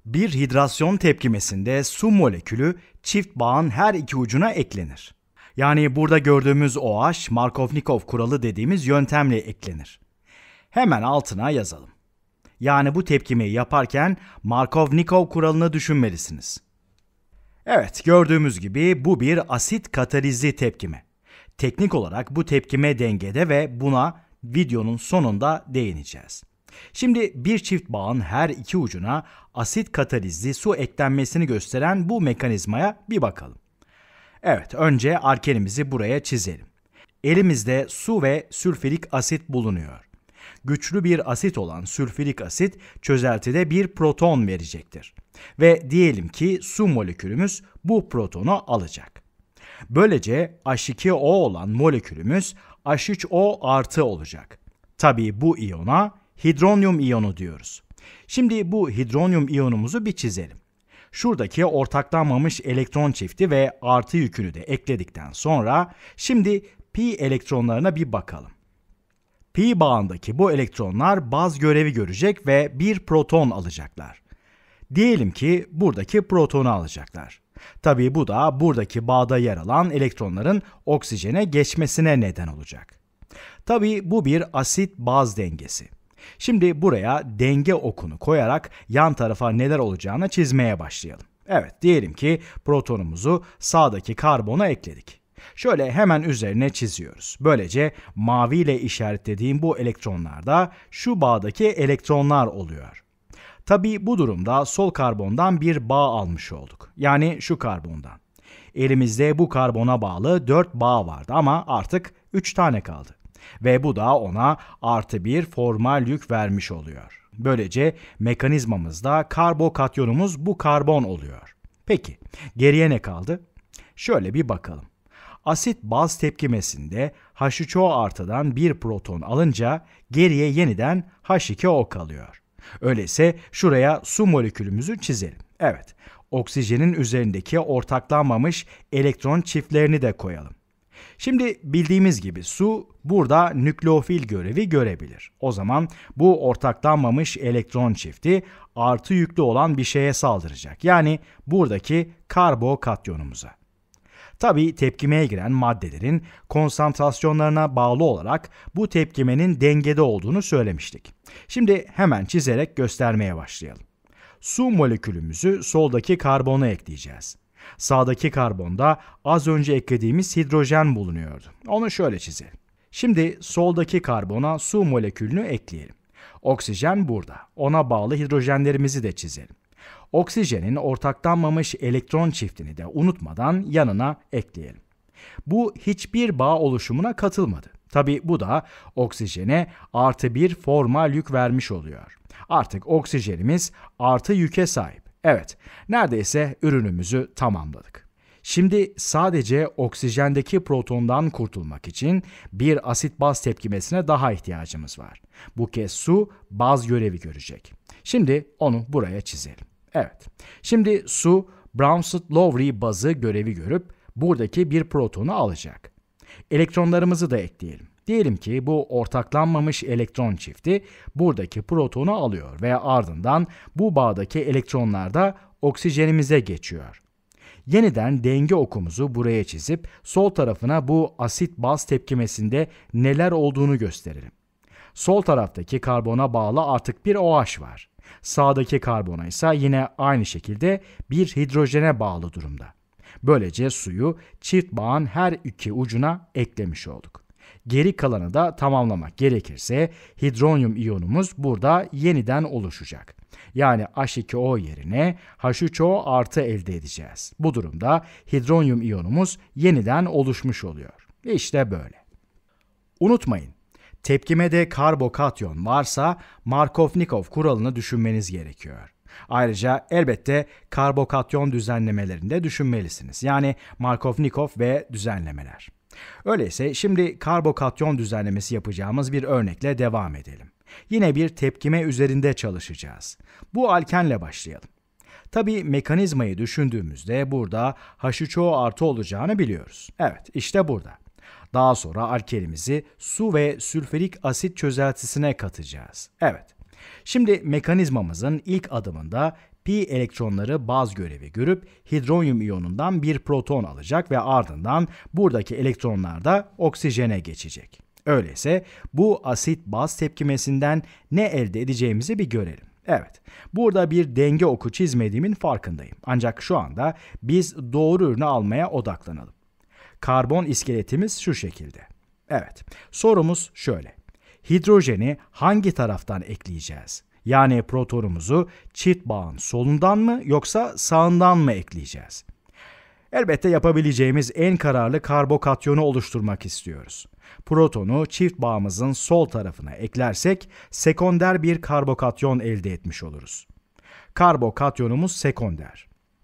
Bir hidrasyon tepkimesinde su molekülü çift bağın her iki ucuna eklenir. Yani burada gördüğümüz OH, Markovnikov kuralı dediğimiz yöntemle eklenir. Hemen altına yazalım. Yani bu tepkimeyi yaparken Markovnikov kuralını düşünmelisiniz. Evet, gördüğümüz gibi bu bir asit katalizli tepkime. Teknik olarak bu tepkime dengede ve buna videonun sonunda değineceğiz. Şimdi bir çift bağın her iki ucuna asit katalizli su eklenmesini gösteren bu mekanizmaya bir bakalım. Evet, önce alkenimizi buraya çizelim. Elimizde su ve sülfürik asit bulunuyor. Güçlü bir asit olan sülfürik asit çözeltide bir proton verecektir. Ve diyelim ki su molekülümüz bu protonu alacak. Böylece H2O olan molekülümüz H3O artı olacak. Tabii bu iyona hidronyum iyonu diyoruz. Şimdi bu hidronyum iyonumuzu bir çizelim. Şuradaki ortaklanmamış elektron çifti ve artı yükünü de ekledikten sonra şimdi pi elektronlarına bir bakalım. Pi bağındaki bu elektronlar baz görevi görecek ve bir proton alacaklar. Diyelim ki buradaki protonu alacaklar. Tabii bu da buradaki bağda yer alan elektronların oksijene geçmesine neden olacak. Tabii bu bir asit-baz dengesi. Şimdi buraya denge okunu koyarak yan tarafa neler olacağını çizmeye başlayalım. Evet, diyelim ki protonumuzu sağdaki karbona ekledik. Şöyle hemen üzerine çiziyoruz. Böylece mavi ile işaretlediğim bu elektronlar da şu bağdaki elektronlar oluyor. Tabii bu durumda sol karbondan bir bağ almış olduk. Yani şu karbondan. Elimizde bu karbona bağlı 4 bağ vardı ama artık 3 tane kaldı. Ve bu da ona artı bir formal yük vermiş oluyor. Böylece mekanizmamızda karbokatyonumuz bu karbon oluyor. Peki, geriye ne kaldı? Şöyle bir bakalım. Asit-baz tepkimesinde H3O artıdan bir proton alınca geriye yeniden H2O kalıyor. Öyleyse şuraya su molekülümüzü çizelim. Evet, oksijenin üzerindeki ortaklanmamış elektron çiftlerini de koyalım. Şimdi bildiğimiz gibi su burada nükleofil görevi görebilir. O zaman bu ortaklanmamış elektron çifti artı yüklü olan bir şeye saldıracak. Yani buradaki karbokatyonumuza. Tabii tepkimeye giren maddelerin konsantrasyonlarına bağlı olarak bu tepkimenin dengede olduğunu söylemiştik. Şimdi hemen çizerek göstermeye başlayalım. Su molekülümüzü soldaki karbona ekleyeceğiz. Sağdaki karbonda az önce eklediğimiz hidrojen bulunuyordu. Onu şöyle çizelim. Şimdi soldaki karbona su molekülünü ekleyelim. Oksijen burada. Ona bağlı hidrojenlerimizi de çizelim. Oksijenin ortaklanmamış elektron çiftini de unutmadan yanına ekleyelim. Bu hiçbir bağ oluşumuna katılmadı. Tabii bu da oksijene artı bir formal yük vermiş oluyor. Artık oksijenimiz artı yüke sahip. Evet, neredeyse ürünümüzü tamamladık. Şimdi sadece oksijendeki protondan kurtulmak için bir asit-baz tepkimesine daha ihtiyacımız var. Bu kez su baz görevi görecek. Şimdi onu buraya çizelim. Evet, şimdi su Brownstedt-Lowry bazı görevi görüp buradaki bir protonu alacak. Elektronlarımızı da ekleyelim. Diyelim ki bu ortaklanmamış elektron çifti buradaki protonu alıyor ve ardından bu bağdaki elektronlar da oksijenimize geçiyor. Yeniden denge okumuzu buraya çizip sol tarafına bu asit-baz tepkimesinde neler olduğunu gösterelim. Sol taraftaki karbona bağlı artık bir OH var. Sağdaki karbona ise yine aynı şekilde bir hidrojene bağlı durumda. Böylece suyu çift bağın her iki ucuna eklemiş olduk. Geri kalanı da tamamlamak gerekirse hidronyum iyonumuz burada yeniden oluşacak. Yani H2O yerine H3O artı elde edeceğiz. Bu durumda hidronyum iyonumuz yeniden oluşmuş oluyor. İşte böyle. Unutmayın, tepkimede karbokatyon varsa Markovnikov kuralını düşünmeniz gerekiyor. Ayrıca elbette karbokatyon düzenlemelerini de düşünmelisiniz. Yani Markovnikov ve düzenlemeler. Öyleyse şimdi karbokatyon düzenlemesi yapacağımız bir örnekle devam edelim. Yine bir tepkime üzerinde çalışacağız. Bu alkenle başlayalım. Tabii mekanizmayı düşündüğümüzde burada H3O artı olacağını biliyoruz. Evet, işte burada. Daha sonra alkenimizi su ve sülfürik asit çözeltisine katacağız. Evet. Şimdi mekanizmamızın ilk adımında pi elektronları baz görevi görüp hidronyum iyonundan bir proton alacak ve ardından buradaki elektronlar da oksijene geçecek. Öyleyse bu asit-baz tepkimesinden ne elde edeceğimizi bir görelim. Evet, burada bir denge oku çizmediğimin farkındayım. Ancak şu anda biz doğru ürünü almaya odaklanalım. Karbon iskeletimiz şu şekilde. Evet, sorumuz şöyle. Hidrojeni hangi taraftan ekleyeceğiz? Yani protonumuzu çift bağın solundan mı yoksa sağından mı ekleyeceğiz? Elbette yapabileceğimiz en kararlı karbokatyonu oluşturmak istiyoruz. Protonu çift bağımızın sol tarafına eklersek sekonder bir karbokatyon elde etmiş oluruz. Karbokatyonumuz sekonder.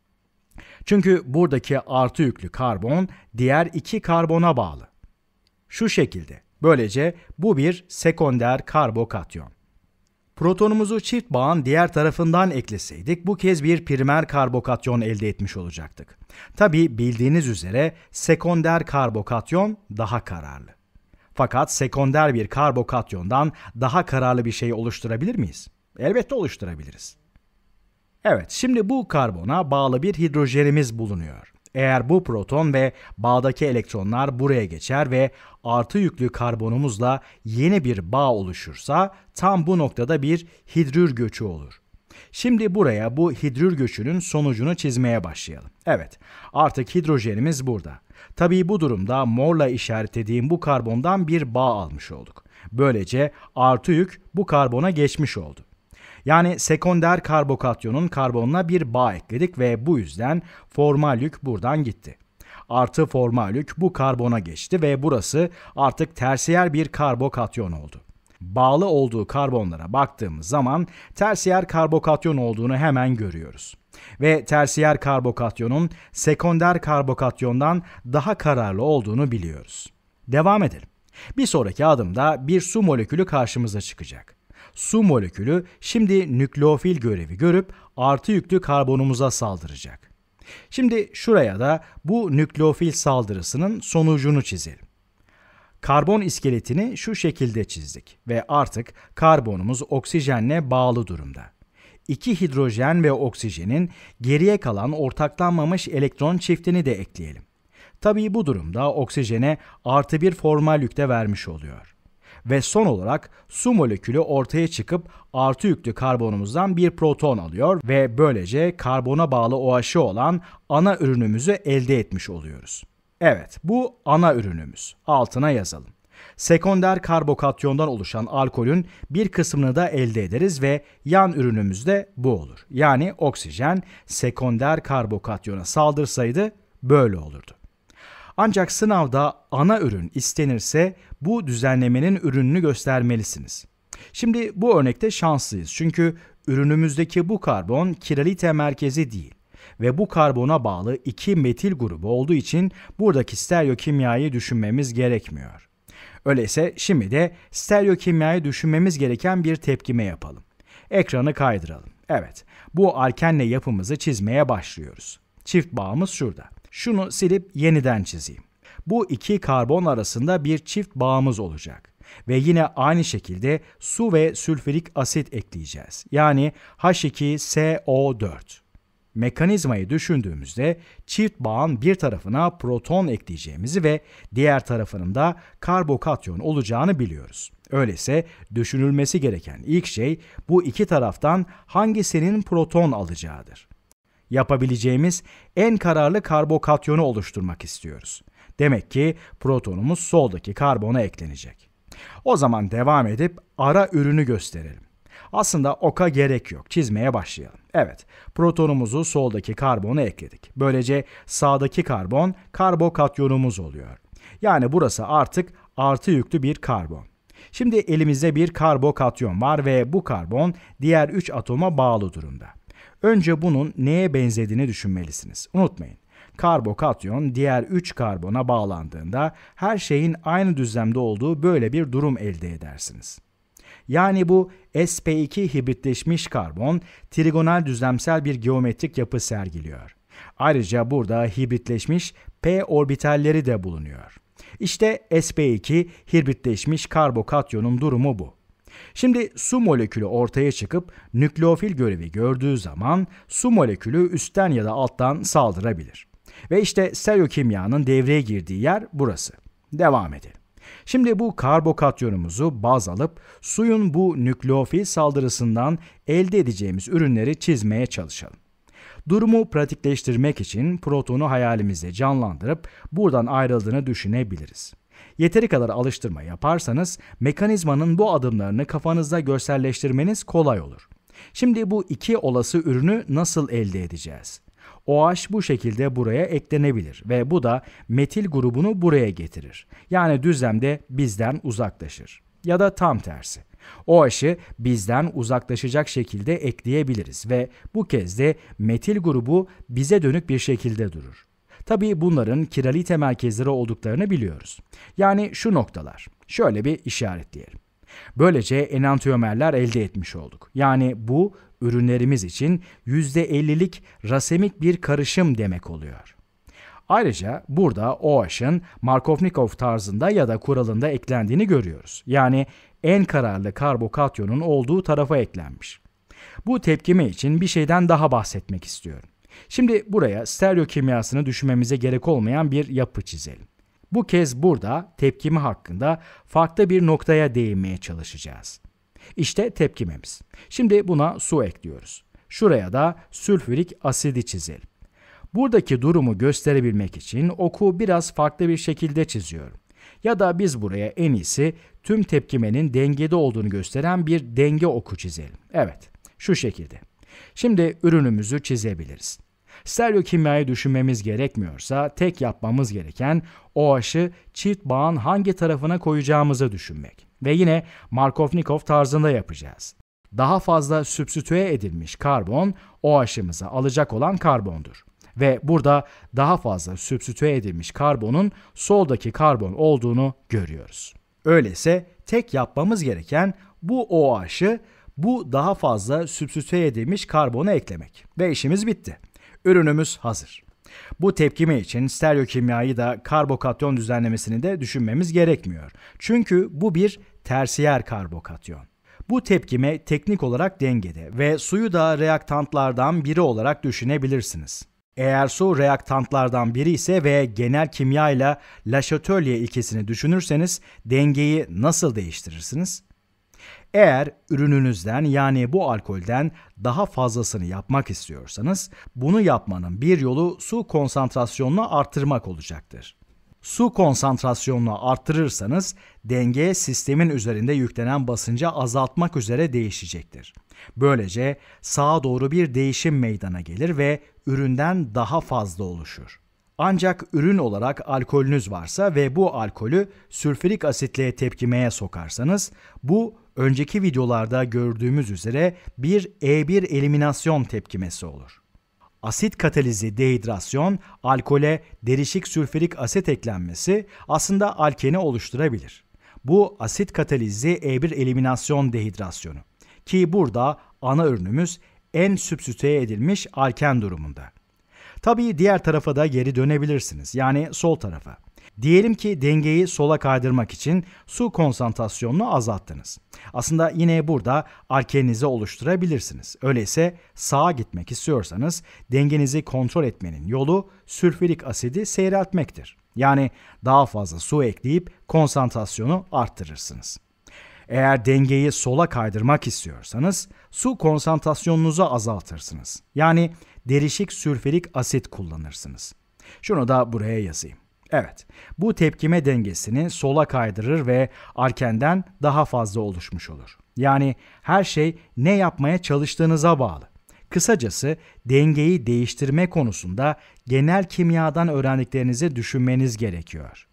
Çünkü buradaki artı yüklü karbon diğer iki karbona bağlı. Şu şekilde. Böylece bu bir sekonder karbokatyon. Protonumuzu çift bağın diğer tarafından ekleseydik bu kez bir primer karbokatyon elde etmiş olacaktık. Tabii bildiğiniz üzere sekonder karbokatyon daha kararlı. Fakat sekonder bir karbokatyondan daha kararlı bir şey oluşturabilir miyiz? Elbette oluşturabiliriz. Evet, şimdi bu karbona bağlı bir hidrojenimiz bulunuyor. Eğer bu proton ve bağdaki elektronlar buraya geçer ve artı yüklü karbonumuzla yeni bir bağ oluşursa tam bu noktada bir hidrür göçü olur. Şimdi buraya bu hidrür göçünün sonucunu çizmeye başlayalım. Evet, artık hidrojenimiz burada. Tabii bu durumda morla işaretlediğim bu karbondan bir bağ almış olduk. Böylece artı yük bu karbona geçmiş oldu. Yani sekonder karbokatyonun karbonuna bir bağ ekledik ve bu yüzden formal yük buradan gitti. Artı formal yük bu karbona geçti ve burası artık tersiyer bir karbokatyon oldu. Bağlı olduğu karbonlara baktığımız zaman tersiyer karbokatyon olduğunu hemen görüyoruz. Ve tersiyer karbokatyonun sekonder karbokatyondan daha kararlı olduğunu biliyoruz. Devam edelim. Bir sonraki adımda bir su molekülü karşımıza çıkacak. Su molekülü şimdi nükleofil görevi görüp artı yüklü karbonumuza saldıracak. Şimdi şuraya da bu nükleofil saldırısının sonucunu çizelim. Karbon iskeletini şu şekilde çizdik ve artık karbonumuz oksijenle bağlı durumda. İki hidrojen ve oksijenin geriye kalan ortaklanmamış elektron çiftini de ekleyelim. Tabii bu durumda oksijene artı bir formal yükte vermiş oluyor. Ve son olarak su molekülü ortaya çıkıp artı yüklü karbonumuzdan bir proton alıyor ve böylece karbona bağlı OH'ı olan ana ürünümüzü elde etmiş oluyoruz. Evet, bu ana ürünümüz. Altına yazalım. Sekonder karbokatyondan oluşan alkolün bir kısmını da elde ederiz ve yan ürünümüz de bu olur. Yani oksijen sekonder karbokatyona saldırsaydı böyle olurdu. Ancak sınavda ana ürün istenirse bu düzenlemenin ürününü göstermelisiniz. Şimdi bu örnekte şanslıyız çünkü ürünümüzdeki bu karbon kiralite merkezi değil ve bu karbona bağlı iki metil grubu olduğu için buradaki stereokimyayı düşünmemiz gerekmiyor. Öyleyse şimdi de stereokimyayı düşünmemiz gereken bir tepkime yapalım. Ekranı kaydıralım. Evet, bu alkenle yapımızı çizmeye başlıyoruz. Çift bağımız şurada. Şunu silip yeniden çizeyim. Bu iki karbon arasında bir çift bağımız olacak. Ve yine aynı şekilde su ve sülfürik asit ekleyeceğiz. Yani H2SO4. Mekanizmayı düşündüğümüzde çift bağın bir tarafına proton ekleyeceğimizi ve diğer tarafının da karbokatyon olacağını biliyoruz. Öyleyse düşünülmesi gereken ilk şey bu iki taraftan hangisinin proton alacağıdır. Yapabileceğimiz en kararlı karbokatyonu oluşturmak istiyoruz. Demek ki protonumuz soldaki karbona eklenecek. O zaman devam edip ara ürünü gösterelim. Aslında oka gerek yok. Çizmeye başlayalım. Evet, protonumuzu soldaki karbona ekledik. Böylece sağdaki karbon karbokatyonumuz oluyor. Yani burası artık artı yüklü bir karbon. Şimdi elimizde bir karbokatyon var ve bu karbon diğer 3 atoma bağlı durumda. Önce bunun neye benzediğini düşünmelisiniz. Unutmayın, karbokatyon diğer 3 karbona bağlandığında her şeyin aynı düzlemde olduğu böyle bir durum elde edersiniz. Yani bu sp2 hibritleşmiş karbon trigonal düzlemsel bir geometrik yapı sergiliyor. Ayrıca burada hibritleşmiş p orbitalleri de bulunuyor. İşte sp2 hibritleşmiş karbokatyonun durumu bu. Şimdi su molekülü ortaya çıkıp nükleofil görevi gördüğü zaman su molekülü üstten ya da alttan saldırabilir. Ve işte stereokimyanın devreye girdiği yer burası. Devam edelim. Şimdi bu karbokatyonumuzu baz alıp suyun bu nükleofil saldırısından elde edeceğimiz ürünleri çizmeye çalışalım. Durumu pratikleştirmek için protonu hayalimizde canlandırıp buradan ayrıldığını düşünebiliriz. Yeteri kadar alıştırma yaparsanız mekanizmanın bu adımlarını kafanızda görselleştirmeniz kolay olur. Şimdi bu iki olası ürünü nasıl elde edeceğiz? OH bu şekilde buraya eklenebilir ve bu da metil grubunu buraya getirir. Yani düzlemde bizden uzaklaşır. Ya da tam tersi. OH'ı bizden uzaklaşacak şekilde ekleyebiliriz ve bu kez de metil grubu bize dönük bir şekilde durur. Tabii bunların kiralite merkezleri olduklarını biliyoruz. Yani şu noktalar. Şöyle bir işaretleyelim. Böylece enantiyomerler elde etmiş olduk. Yani bu ürünlerimiz için %50'lik rasemik bir karışım demek oluyor. Ayrıca burada OH'ın Markovnikov tarzında ya da kuralında eklendiğini görüyoruz. Yani en kararlı karbokatyonun olduğu tarafa eklenmiş. Bu tepkime için bir şeyden daha bahsetmek istiyorum. Şimdi buraya stereokimyasını düşünmemize gerek olmayan bir yapı çizelim. Bu kez burada tepkime hakkında farklı bir noktaya değinmeye çalışacağız. İşte tepkimemiz. Şimdi buna su ekliyoruz. Şuraya da sülfürik asidi çizelim. Buradaki durumu gösterebilmek için oku biraz farklı bir şekilde çiziyorum. Ya da biz buraya en iyisi tüm tepkimenin dengede olduğunu gösteren bir denge oku çizelim. Evet, şu şekilde. Şimdi ürünümüzü çizebiliriz. Stereokimyayı düşünmemiz gerekmiyorsa tek yapmamız gereken OH'ı çift bağın hangi tarafına koyacağımızı düşünmek. Ve yine Markovnikov tarzında yapacağız. Daha fazla sübstitüe edilmiş karbon OH'ımıza alacak olan karbondur. Ve burada daha fazla sübstitüe edilmiş karbonun soldaki karbon olduğunu görüyoruz. Öyleyse tek yapmamız gereken bu OH'ı bu daha fazla sübstitüe edilmiş karbona eklemek. Ve işimiz bitti. Ürünümüz hazır. Bu tepkime için stereokimyayı da karbokatyon düzenlemesini de düşünmemiz gerekmiyor. Çünkü bu bir tersiyer karbokatyon. Bu tepkime teknik olarak dengede ve suyu da reaktantlardan biri olarak düşünebilirsiniz. Eğer su reaktantlardan biri ise ve genel kimya ile La Chatelier ilkesini düşünürseniz dengeyi nasıl değiştirirsiniz? Eğer ürününüzden yani bu alkolden daha fazlasını yapmak istiyorsanız bunu yapmanın bir yolu su konsantrasyonunu arttırmak olacaktır. Su konsantrasyonunu arttırırsanız denge sistemin üzerinde yüklenen basıncı azaltmak üzere değişecektir. Böylece sağa doğru bir değişim meydana gelir ve üründen daha fazla oluşur. Ancak ürün olarak alkolünüz varsa ve bu alkolü sülfürik asitle tepkimeye sokarsanız bu önceki videolarda gördüğümüz üzere bir E1 eliminasyon tepkimesi olur. Asit katalizi dehidrasyon, alkole derişik sülfürik asit eklenmesi aslında alkeni oluşturabilir. Bu asit katalizi E1 eliminasyon dehidrasyonu. Ki burada ana ürünümüz en sübstitüe edilmiş alken durumunda. Tabii diğer tarafa da geri dönebilirsiniz. Yani sol tarafa. Diyelim ki dengeyi sola kaydırmak için su konsantrasyonunu azalttınız. Aslında yine burada alkeninizi oluşturabilirsiniz. Öyleyse sağa gitmek istiyorsanız dengenizi kontrol etmenin yolu sülfürik asidi seyreltmektir. Yani daha fazla su ekleyip konsantrasyonu arttırırsınız. Eğer dengeyi sola kaydırmak istiyorsanız su konsantrasyonunuzu azaltırsınız. Yani derişik sülfürik asit kullanırsınız. Şunu da buraya yazayım. Evet, bu tepkime dengesini sola kaydırır ve alkenden daha fazla oluşmuş olur. Yani her şey ne yapmaya çalıştığınıza bağlı. Kısacası dengeyi değiştirme konusunda genel kimyadan öğrendiklerinizi düşünmeniz gerekiyor.